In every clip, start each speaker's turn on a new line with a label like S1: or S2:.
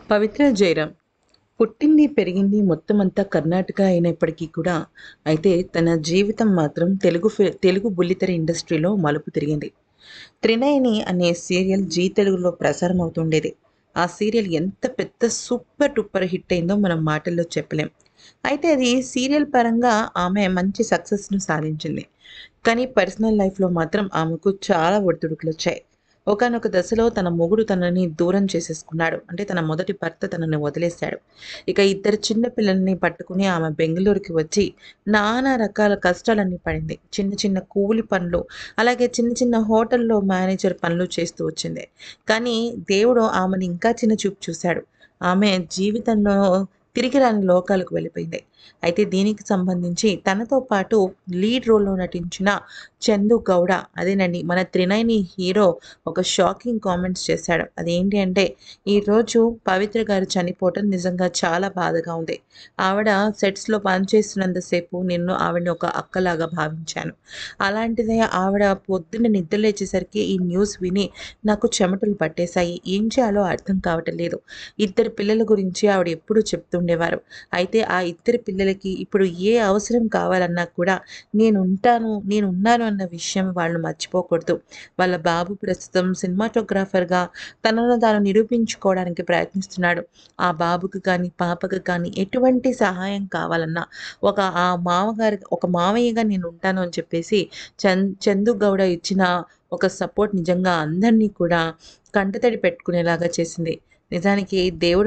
S1: పవిత్ర జయరాం పుట్టింది, పెరిగింది మొత్తమంతా కర్ణాటక అయినప్పటికీ కూడా అయితే తన జీవితం మాత్రం తెలుగు బుల్లితెర ఇండస్ట్రీలో మలుపు తిరిగింది. 'త్రినయని' అనే సీరియల్ జీ తెలుగులో ప్రసారం అవుతుండేది. ఆ సీరియల్ ఎంత పెద్ద సూపర్ డూపర్ హిట్ అయిందో మనం మాటల్లో చెప్పలేం. అయితే అది సీరియల్ పరంగా ఆమె మంచి సక్సెస్‌ను సాధించింది. కానీ పర్సనల్ లైఫ్‌లో మాత్రం ఆమెకు చాలా ఒడిదుడుకులొచ్చాయి. ఒకానొక దశలో తన మొగుడు తనని దూరం చేసేసుకున్నాడు. అంటే తన మొదటి భర్త తనని వదిలేసాడు. ఇక ఇద్దరు చిన్న పిల్లల్ని పట్టుకుని ఆమె బెంగుళూరుకి వచ్చి నానా రకాల కష్టాలన్నీ పడింది. చిన్న చిన్న కూలి పనులు, అలాగే చిన్న చిన్న హోటల్‌లో మేనేజర్ పనులు చేస్తూ వచ్చింది. కానీ దేవుడు ఆమెని ఇంకా చిన్న చూపు చూసాడు. ఆమె జీవితంలో తిరిగి రాని లోకాలకు వెళ్ళిపోయింది. అయితే దీనికి సంబంధించి తనతో పాటు లీడ్ రోల్‌లో నటించిన చందు గౌడ, అదేనండి మన 'త్రినయని' హీరో ఒక షాకింగ్ కామెంట్స్ చేశాడు. అదేంటి అంటే, "ఈరోజు పవిత్ర గారు చనిపోవటం నిజంగా చాలా బాధగా ఉంది. ఆవిడ సెట్స్‌లో పనిచేస్తున్నంత సేపు ఆవిడని ఒక అక్కలాగా భావించాను. అలాంటిది ఆవిడ పొద్దున్న నిద్ర లేచేసరికి ఈ న్యూస్ విని నాకు చెమటలు పట్టేశాయి. ఏం చేయాలో అర్థం కావటం లేదు. ఇద్దరు పిల్లల గురించి ఆవిడ ఎప్పుడూ చెప్తుండేవారు. అయితే ఆ ఇద్దరు పిల్లలకి ఇప్పుడు ఏ అవసరం కావాలన్నా కూడా నేనున్నాను అన్న విషయం వాళ్ళు మర్చిపోకూడదు. వాళ్ళ బాబు ప్రస్తుతం సినిమాటోగ్రాఫర్‌గా తనను తాను నిరూపించుకోవడానికి ప్రయత్నిస్తున్నాడు. ఆ బాబుకి కానీ, పాపకి కానీ ఎటువంటి సహాయం కావాలన్నా ఒక మామయ్యగా నేనుంటాను అని చెప్పేసి చందు గౌడ ఇచ్చిన ఒక సపోర్ట్ నిజంగా అందరినీ కూడా కంటతడి పెట్టుకునేలాగా చేసింది. నిజానికి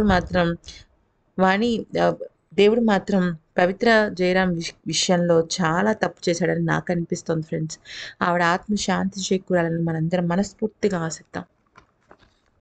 S1: వాణి ఆహ్, దేవుడు మాత్రం పవిత్ర జయరాం విషయంలో చాలా తప్పు చేశాడని నాకనిపిస్తోంది ఫ్రెండ్స్. ఆవిడ ఆత్మ శాంతి చేకూరాలని మనందరం మనస్ఫూర్తిగా ఆశిద్దాం.